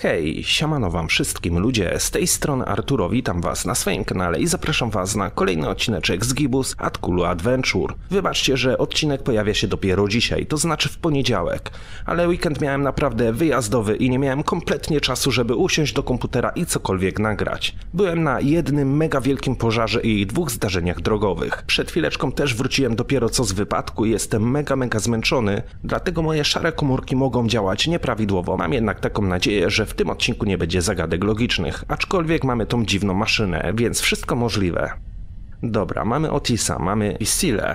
Hej, siemano wam wszystkim ludzie, z tej strony Arturo, witam was na swoim kanale i zapraszam was na kolejny odcineczek z Gibus at Cthulhu Adventure. Wybaczcie, że odcinek pojawia się dopiero dzisiaj, to znaczy w poniedziałek, ale weekend miałem naprawdę wyjazdowy i nie miałem kompletnie czasu, żeby usiąść do komputera i cokolwiek nagrać. Byłem na jednym mega wielkim pożarze i 2 zdarzeniach drogowych. Przed chwileczką też wróciłem dopiero co z wypadku i jestem mega zmęczony, dlatego moje szare komórki mogą działać nieprawidłowo. Mam jednak taką nadzieję, że w tym odcinku nie będzie zagadek logicznych, aczkolwiek mamy tą dziwną maszynę, więc wszystko możliwe. Dobra, mamy Otisa, mamy Isile.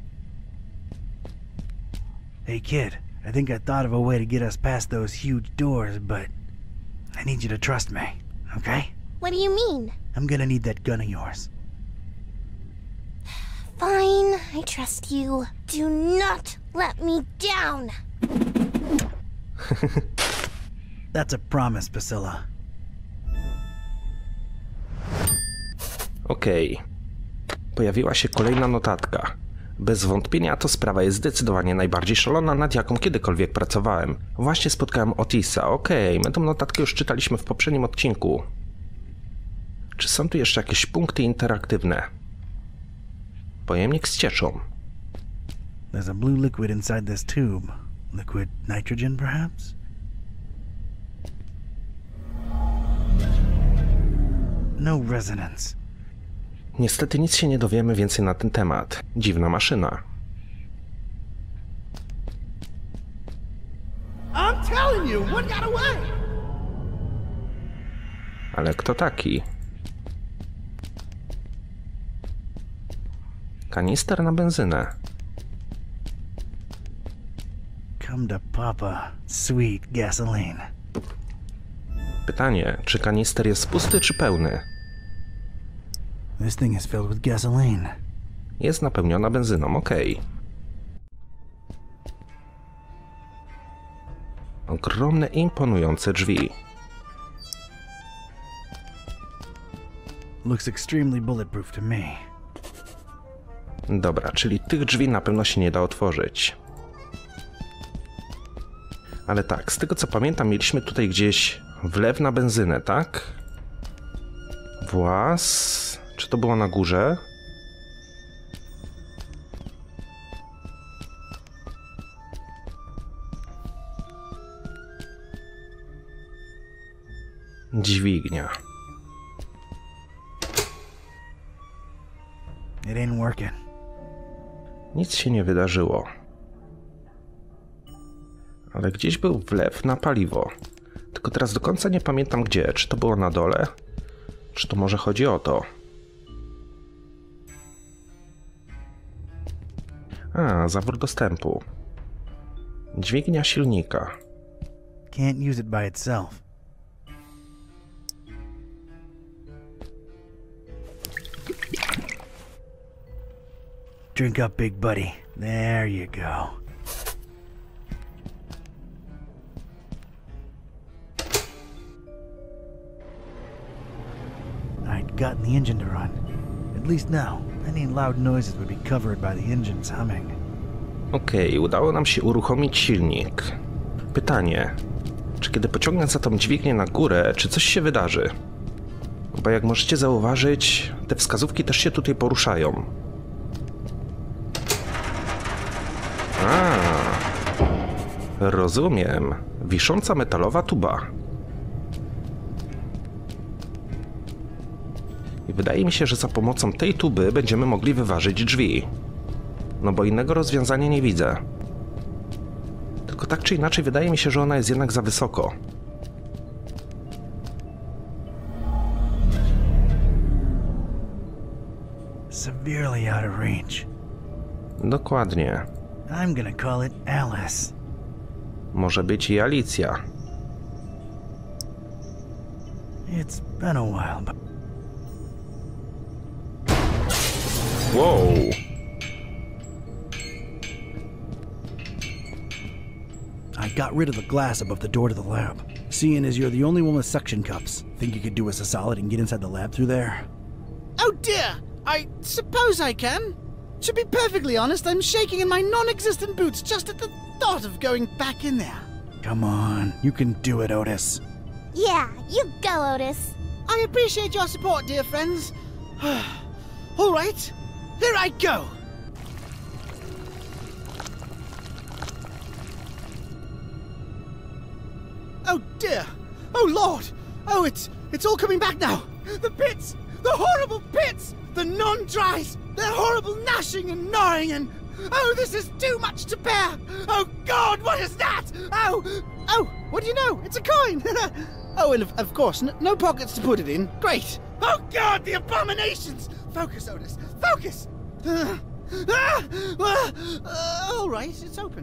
Hey kid, I think I thought of a way to get us past those huge doors, but I need you to trust me, okay? What do you mean? I'm gonna need that gun of yours. Fine, I trust you. Do not let me down! That's a promise, Priscilla. Okej. Pojawiła się kolejna notatka. Bez wątpienia to sprawa jest zdecydowanie najbardziej szalona, nad jaką kiedykolwiek pracowałem. Właśnie spotkałem Otisa. Okej, my tą notatkę już czytaliśmy w poprzednim odcinku. Czy są tu jeszcze jakieś punkty interaktywne? Pojemnik z cieczą. There's a blue liquid inside this tube. Liquid nitrogen, perhaps? No resonance. Niestety nic się nie dowiemy więcej na ten temat. Dziwna maszyna. I'm telling you, what got away? Ale kto taki? Kanister na benzynę. Come to Papa, sweet gasoline. Pytanie, czy kanister jest pusty czy pełny? This thing is filled with gasoline. Jest napełniona benzyną, okej. Ogromne, imponujące drzwi. Looks extremely bulletproof to me. Dobra, czyli tych drzwi na pewno się nie da otworzyć. Ale tak, z tego co pamiętam, mieliśmy tutaj gdzieś wlew na benzynę, tak? Włas... Czy to było na górze? Dźwignia. It ain't working. Nic się nie wydarzyło. Ale gdzieś był wlew na paliwo. Tylko teraz do końca nie pamiętam gdzie. Czy to było na dole? Czy to może chodzi o to? A, zawór dostępu. Dźwignia silnika. Can't use it by itself. Drink up, big buddy. There you go. I'd gotten the engine to run. At least now, any loud noises would be covered by the engine's humming. Okej, udało nam się uruchomić silnik. Pytanie, czy kiedy pociągnę za tą dźwignię na górę, czy coś się wydarzy? Bo jak możecie zauważyć, te wskazówki też się tutaj poruszają. A, rozumiem. Wisząca metalowa tuba. I wydaje mi się, że za pomocą tej tuby będziemy mogli wyważyć drzwi. No bo innego rozwiązania nie widzę. Tylko tak czy inaczej wydaje mi się, że ona jest jednak za wysoko. Severely out of range. Dokładnie. I'm gonna call it Alice. Może być i Alicja. It's been a while, but Wow! I got rid of the glass above the door to the lab. Seeing as you're the only one with suction cups, think you could do us a solid and get inside the lab through there? Oh dear, I suppose I can. To be perfectly honest, I'm shaking in my non-existent boots just at the thought of going back in there. Come on, you can do it, Otis. Yeah, you go, Otis. I appreciate your support, dear friends. All right, here I go. Oh dear! Oh Lord! Oh, it's all coming back now! The pits! The horrible pits! The non-dries! Their horrible gnashing and gnawing and... Oh, this is too much to bear! Oh God, what is that? Oh! Oh, what do you know? It's a coin! Oh, and of course, no pockets to put it in. Great! Oh God, the abominations! Focus, Otis! Focus! All right, it's open.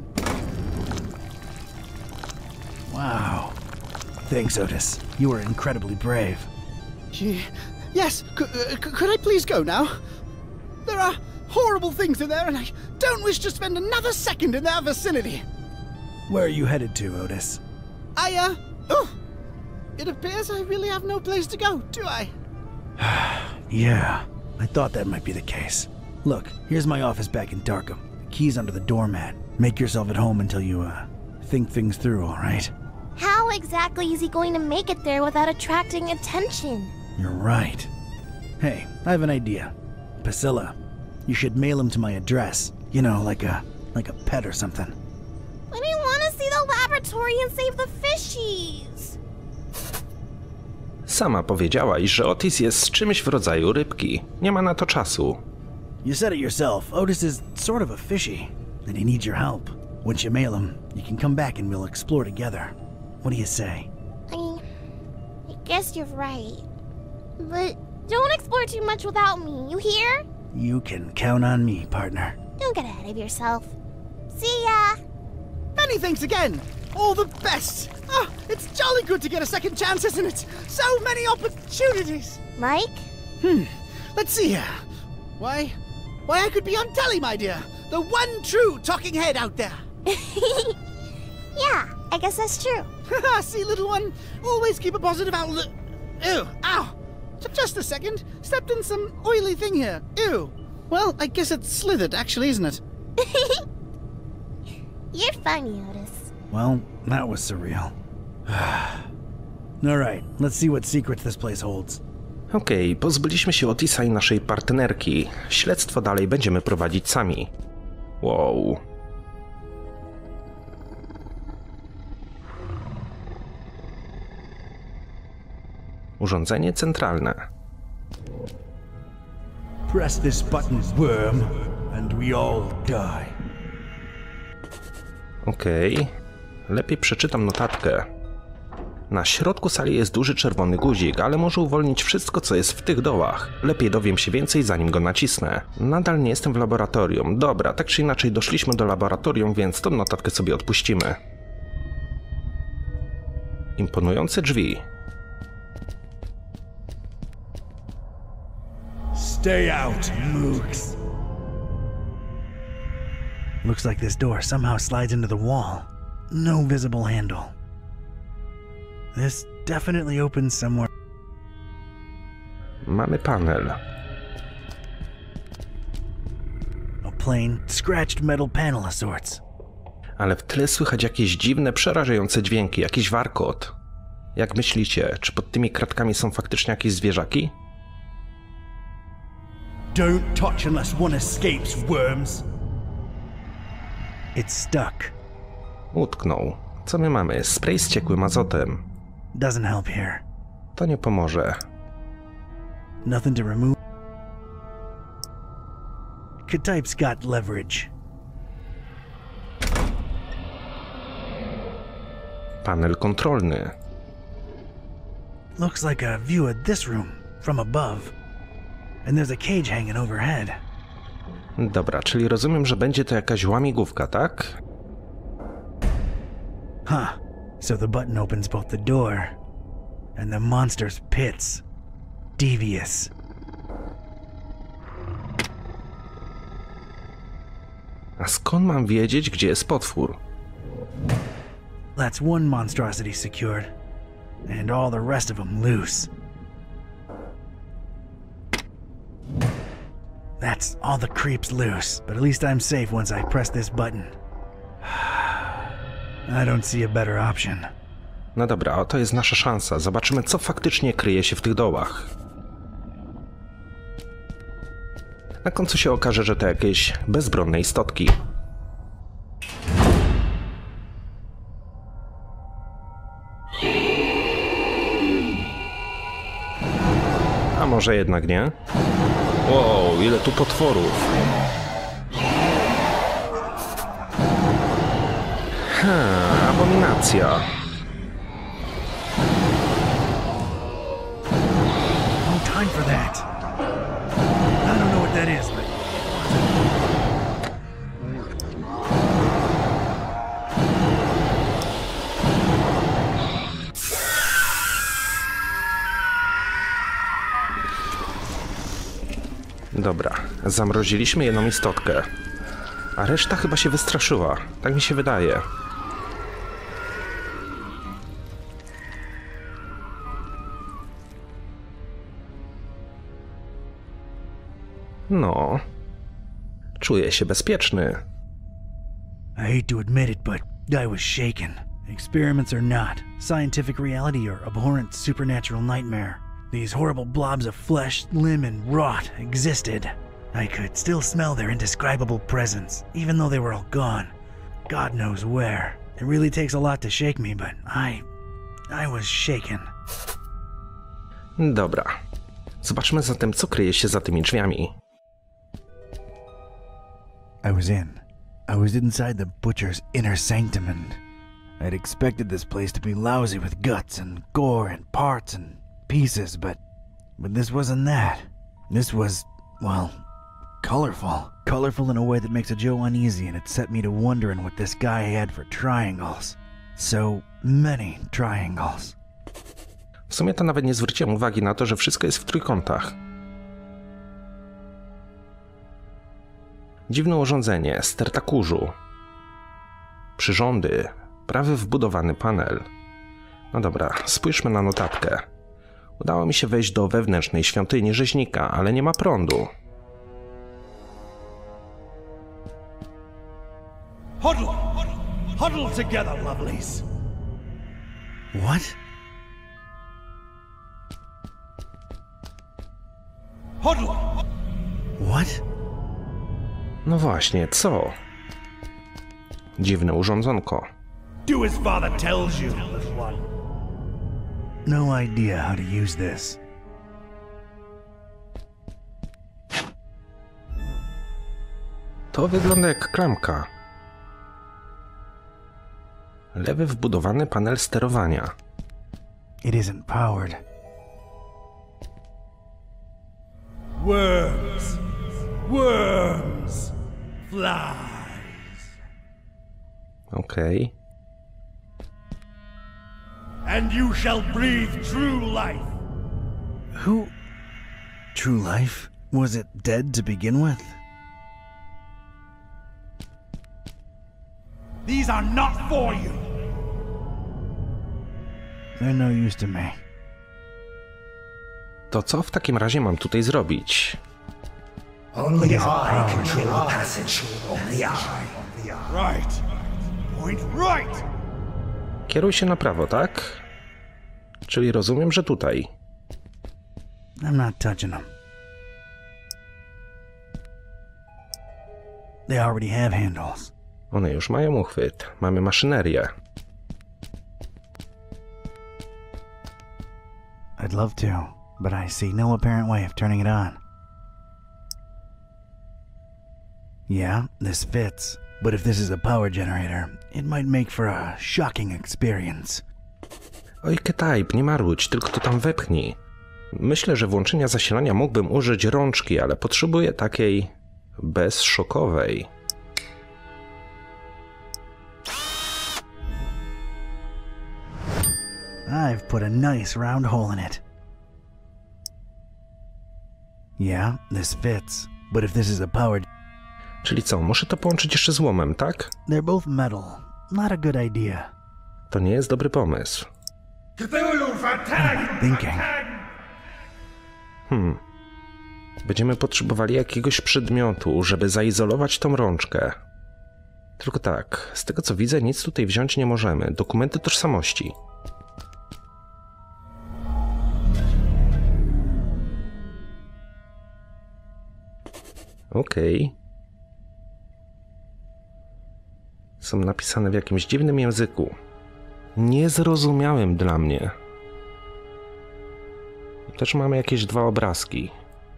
Wow. Thanks, Otis. You were incredibly brave. Yes, could I please go now? There are horrible things in there, and I don't wish to spend another second in their vicinity. Where are you headed to, Otis? Oh! It appears I really have no place to go, do I? Yeah, I thought that might be the case. Look, here's my office back in Darkham. The key's under the doormat. Make yourself at home until you, think things through, all right? How exactly is he going to make it there without attracting attention? You're right. Hey, I have an idea. Priscilla, you should mail him to my address. You know, like a pet or something. But I want to see the laboratory and save the fishies. Sama powiedziałaś, że Otis jest czymś w rodzaju rybki. Nie ma na to czasu. You said it yourself. Otis is sort of a fishy, and he needs your help. Once you mail him, you can come back and we'll explore together. What do you say? I guess you're right. But don't explore too much without me, you hear? You can count on me, partner. Don't get ahead of yourself. See ya! Many thanks again! All the best! Oh, it's jolly good to get a second chance, isn't it? So many opportunities! Mike? Let's see here. Why, I could be on telly, my dear. The one true talking head out there. Yeah, I guess that's true. See, little one, always keep a positive outlook. Ew, ow! Just a second. Stepped in some oily thing here. Ew. Well, I guess it's slithered, actually, isn't it? You're funny, Otis. Well, that was surreal. All right, let's see what secrets this place holds. Okej, pozbyliśmy się Otisa i naszej partnerki. Śledztwo dalej będziemy prowadzić sami. Wow. Urządzenie centralne. Press this button, worm, and we all die. Okej. Lepiej przeczytam notatkę. Na środku sali jest duży czerwony guzik, ale może uwolnić wszystko, co jest w tych dołach. Lepiej dowiem się więcej, zanim go nacisnę. Nadal nie jestem w laboratorium. Dobra, tak czy inaczej doszliśmy do laboratorium, więc tą notatkę sobie odpuścimy. Imponujące drzwi. Stay out, mooks. Looks like this door somehow slides into the wall. No visible handle. This definitely opens somewhere. Mamy panel. A plain, scratched metal panel of sorts. Ale w tle słychać jakieś dziwne, przerażające dźwięki, jakiś warkot. Jak myślicie, czy pod tymi kratkami są faktycznie jakieś zwierzaki? Don't touch unless one escapes, worms. It's stuck. Utknął. Co my mamy? Spray z ciekłym azotem. Doesn't help here. To nie pomoże. Nothing to remove. K-Type's got leverage. Panel kontrolny. Looks like a view of this room from above. And there's a cage hanging overhead. Dobra, czyli rozumiem, że będzie to jakaś łamigłówka, tak? Huh. So the button opens both the door and the monster's pits. Devious. A skąd mam wiedzieć, gdzie jest potwór? That's one monstrosity secured, and all the rest of them loose. That's all the creeps loose, but at least I'm safe once I press this button. I don't see a better option. No dobra, oto jest nasza szansa. Zobaczymy, co faktycznie kryje się w tych dołach. Na końcu się okaże, że to jakieś bezbronne istotki. A może jednak nie? Wow, ile tu potworów. Abominacja. No time for that. I don't know what that is, but... Dobra, zamroziliśmy jedną istotkę. A reszta chyba się wystraszyła. Tak mi się wydaje. No. Czuję się bezpieczny. I hate to admit it, but I was shaken. Experiments or not, scientific reality or abhorrent supernatural nightmare, these horrible blobs of flesh, limb, and rot existed. I could still smell their indescribable presence, even though they were all gone. God knows where. It really takes a lot to shake me, but I was shaken. Dobra. Zobaczmy zatem, co kryje się za tymi drzwiami. I was inside the butcher's inner sanctum, and I'd expected this place to be lousy with guts and gore and parts and pieces, but this wasn't that. This was, well, colorful. Colorful in a way that makes a Joe uneasy, and it set me to wondering what this guy had for triangles. So many triangles. W sumie to nawet nie zwróciłem uwagi na to, że wszystko jest w trójkątach. Dziwne urządzenie, sterta kurzu. Przyrządy, prawy wbudowany panel. No dobra, spójrzmy na notatkę. Udało mi się wejść do wewnętrznej świątyni rzeźnika, ale nie ma prądu. Huddle! Huddle together, lovelies! What? Huddle! What? No właśnie, co? Dziwne urządzonko. Do as father tells you, little one. No idea how to use this. To wygląda jak klamka. Lewy wbudowany panel sterowania. It isn't powered. Worms! Worms! Flies! Okej. And you shall breathe true life! Who? True life? Was it dead to begin with? These are not for you! They're no use to me. To co w takim razie mam tutaj zrobić? Only I control the passage. Only I. Right! Point right! Kieruj się na prawo, tak? Czyli rozumiem, że tutaj. I'm not touching them. They already have handles. One już mają uchwyt. Mamy maszynerię. I'd love to, but I see no apparent way of turning it on. Yeah, this fits. But if this is a power generator, it might make for a shocking experience. Oj, K-Type, nie marudź, tylko to tam wepchnij. Myślę, że włączenia zasilania mógłbym użyć rączki, ale potrzebuję takiej bezszokowej. I've put a nice round hole in it. Yeah, this fits. But if this is a power... Czyli co, muszę to połączyć jeszcze z łomem, tak? They're both metal. Not a good idea. To nie jest dobry pomysł. Thinking. Będziemy potrzebowali jakiegoś przedmiotu, żeby zaizolować tą rączkę. Tylko tak, z tego co widzę, nic tutaj wziąć nie możemy. Dokumenty tożsamości. Okej. Są napisane w jakimś dziwnym języku. Niezrozumiałym dla mnie. Też mamy jakieś 2 obrazki.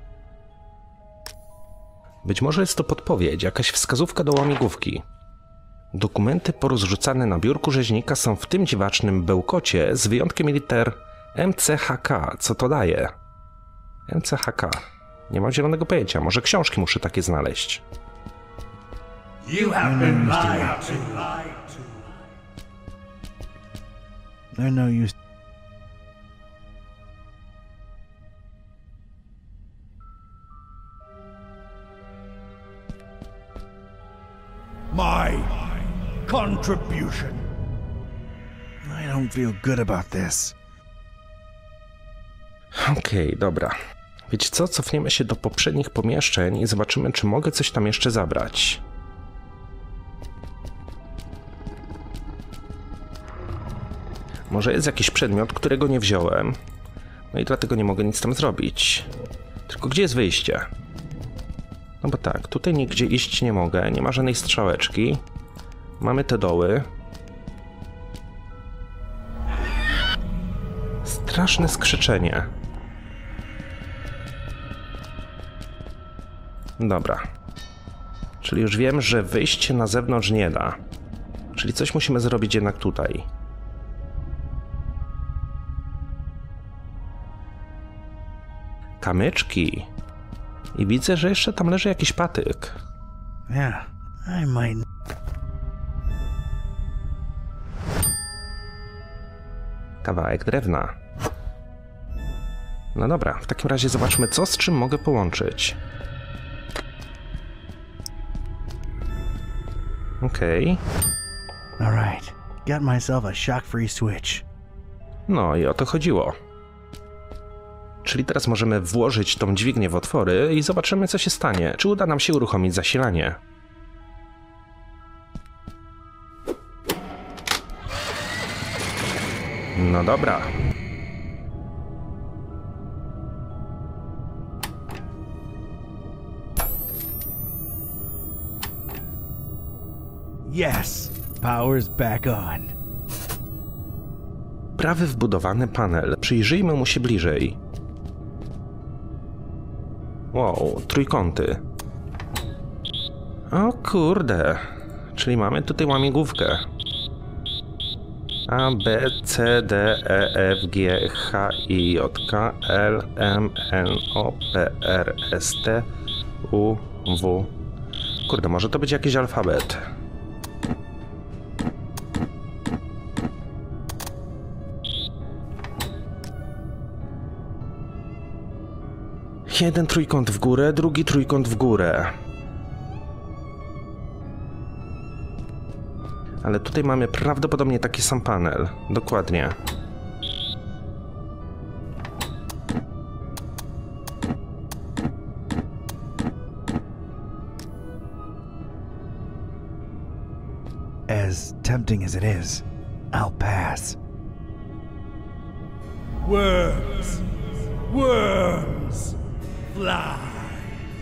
Być może jest to podpowiedź, jakaś wskazówka do łamigłówki. Dokumenty porozrzucane na biurku rzeźnika są w tym dziwacznym bełkocie, z wyjątkiem liter MCHK. Co to daje? MCHK. Nie mam zielonego pojęcia. Może książki muszę takie znaleźć. You have been lied to. They're no use. My contribution. I don't feel good about this. Okej, dobra. Wiecie co? Cofniemy się do poprzednich pomieszczeń i zobaczymy, czy mogę coś tam jeszcze zabrać. Może jest jakiś przedmiot, którego nie wziąłem. No i dlatego nie mogę nic tam zrobić. Tylko gdzie jest wyjście? No bo tak, tutaj nigdzie iść nie mogę, nie ma żadnej strzałeczki. Mamy te doły. Straszne skrzyczenie. Dobra. Czyli już wiem, że wyjść się na zewnątrz nie da. Czyli coś musimy zrobić jednak tutaj. Kamyczki. I widzę, że jeszcze tam leży jakiś patyk. Yeah, I might. Kawałek drewna. No dobra, w takim razie zobaczmy, co z czym mogę połączyć. Okej. Alright, got myself a shock-free switch. No i o to chodziło. Czyli teraz możemy włożyć tą dźwignię w otwory i zobaczymy, co się stanie. Czy uda nam się uruchomić zasilanie. No dobra. Yes, power's back on. Prawy wbudowany panel. Przyjrzyjmy mu się bliżej. Wow, trójkąty. O kurde. Czyli mamy tutaj łamigłówkę. A, B, C, D, E, F, G, H, I, J, K, L, M, N, O, P, R, S, T, U, W. Kurde, może to być jakiś alfabet. Jeden trójkąt w górę, drugi trójkąt w górę. Ale tutaj mamy prawdopodobnie taki sam panel. Dokładnie. As tempting as it is, I'll pass. Worms. Worms. Flies.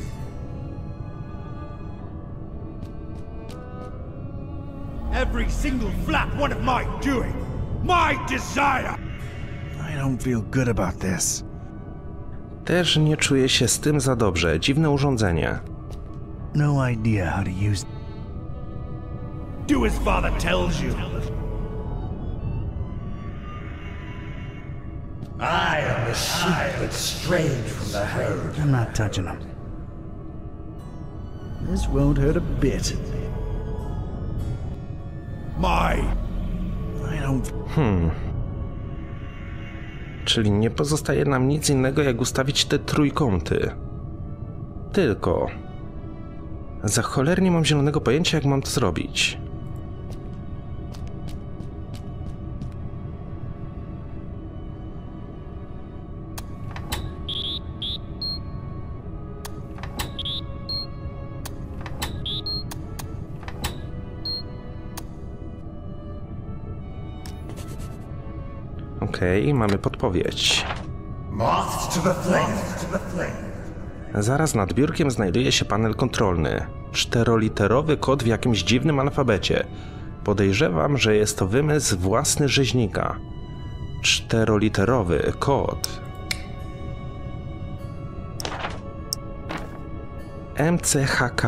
Every single flat one of my doing. My desire. I don't feel good about this. Też nie czuję się z tym za dobrze. Dziwne urządzenie. No idea how to use. Do as father tells you. I am the sheep that strayed from the herd. I'm not touching them. This won't hurt a bit. My. I don't. Czyli nie pozostaje nam nic innego, jak ustawić te trójkąty. Tylko... Za cholernie mam zielonego pojęcia, jak mam to zrobić. Okej, mamy podpowiedź. Moth to the flame. Zaraz nad biurkiem znajduje się panel kontrolny. 4-literowy kod w jakimś dziwnym alfabecie. Podejrzewam, że jest to wymysł własny rzeźnika. 4-literowy kod. MCHK.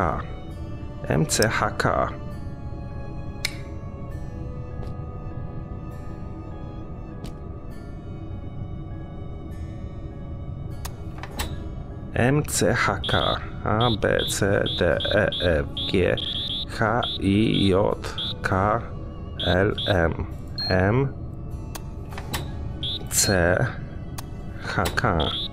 MCHK. MCHK A, B, C, D, E, F, G, H, I, J, K, L, M, M, C, H, K.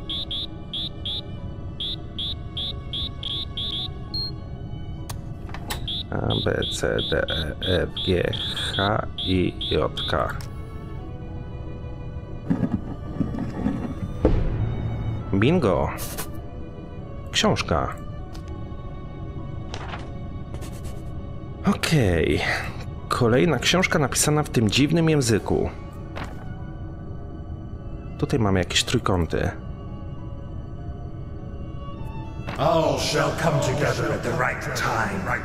A, B, C, D, E, F, G, H, I, J, K. Bingo! Książka. Okej. Kolejna książka napisana w tym dziwnym języku. Tutaj mamy jakieś trójkąty. All shall come together at the right time.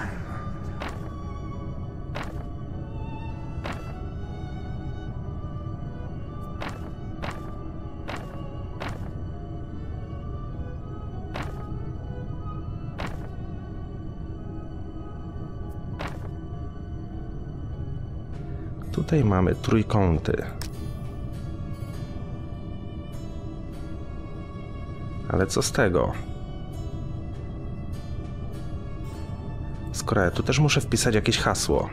Tutaj mamy trójkąty. Ale co z tego? Skoro ja tu też muszę wpisać jakieś hasło.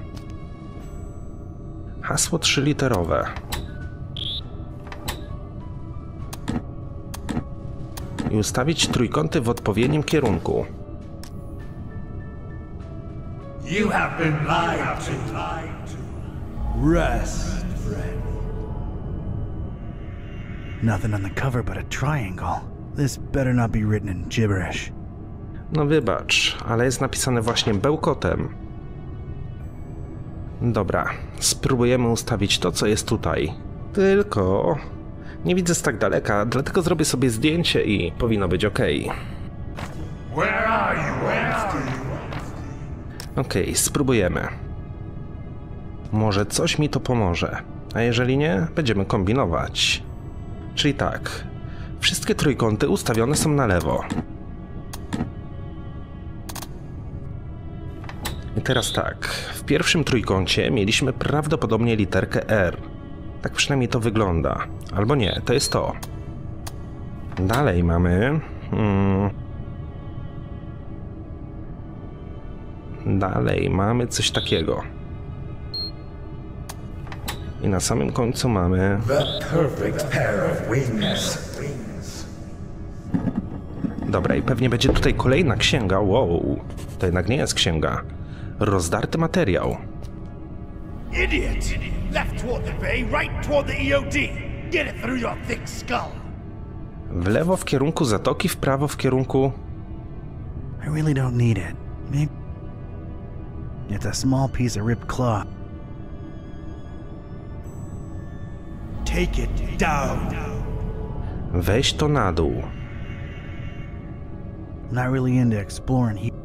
Hasło 3-literowe. I ustawić trójkąty w odpowiednim kierunku. You have been lied to. Rest, friend. Nothing on the cover but a triangle. This better not be written in gibberish. No wybacz, ale jest napisane właśnie bełkotem. Dobra, spróbujemy ustawić to, co jest tutaj. Tylko nie widzę z tak daleka, dlatego zrobię sobie zdjęcie i powinno być ok. Where are you? Okej, spróbujemy. Może coś mi to pomoże, a jeżeli nie, będziemy kombinować. Czyli tak, wszystkie trójkąty ustawione są na lewo. I teraz tak, w pierwszym trójkącie mieliśmy prawdopodobnie literkę R. Tak przynajmniej to wygląda. Albo nie, to jest to. Dalej mamy... Dalej mamy coś takiego. I na samym końcu mamy... The perfect pair of wings. Dobra, i pewnie będzie tutaj kolejna księga. Wow, to jednak nie jest księga. Rozdarty materiał. Idiot! Left toward the bay, right toward the EOD. Get it through your thick skull. W lewo w kierunku zatoki, w prawo w kierunku... I really don't need it. Maybe it's a small piece of ripped cloth. Take it down. Weź to na dół. Not really into exploring here.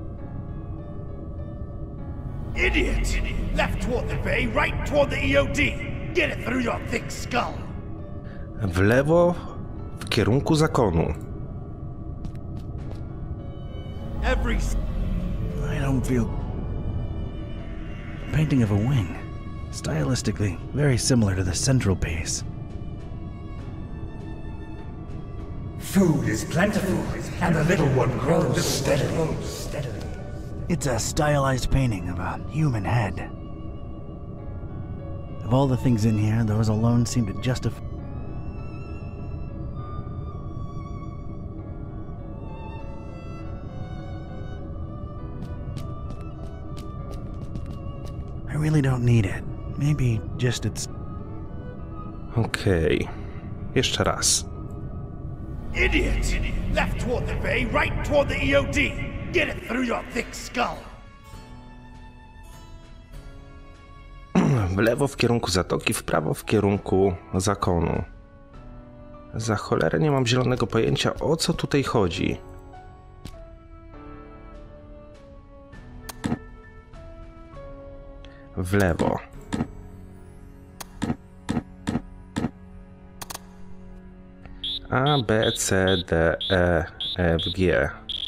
Idiot! Left toward the bay, right toward the EOD. Get it through your thick skull. W lewo w kierunku zakonu. I don't feel... A painting of a wing. Stylistically, very similar to the central piece. Food is plentiful, and the little one grows steadily. It's a stylized painting of a human head. Of all the things in here, those alone seem to justify... I really don't need it. Maybe just it's... Okej. Jeszcze raz. Idiot! Left toward the bay, right toward the EOD. Get it through your thick skull. W lewo w kierunku zatoki, w prawo w kierunku zakonu. Za cholerę nie mam zielonego pojęcia, o co tutaj chodzi. w lewo. A, B, C, D, E, F, G.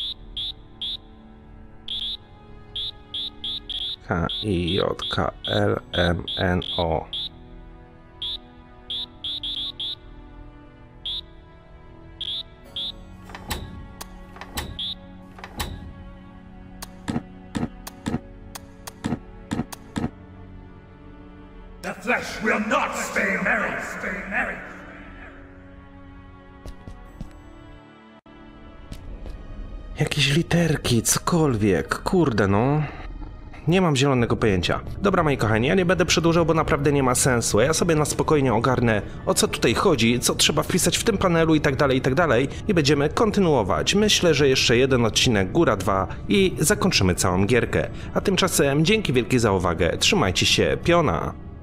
K, I, J, K, L, M, N, O. The flesh will not stay merry, stay merry. Jakieś literki, cokolwiek, kurde no. Nie mam zielonego pojęcia. Dobra, moi kochani, ja nie będę przedłużał, bo naprawdę nie ma sensu. Ja sobie na spokojnie ogarnę, o co tutaj chodzi, co trzeba wpisać w tym panelu i tak dalej, i będziemy kontynuować. Myślę, że jeszcze jeden odcinek, góra 2 i zakończymy całą gierkę. A tymczasem dzięki wielkie za uwagę, trzymajcie się, piona!